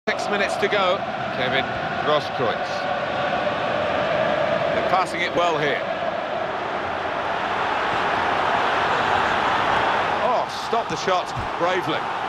6 minutes to go. Kevin Grosskreutz. They're passing it well here. Oh, stop the shot bravely.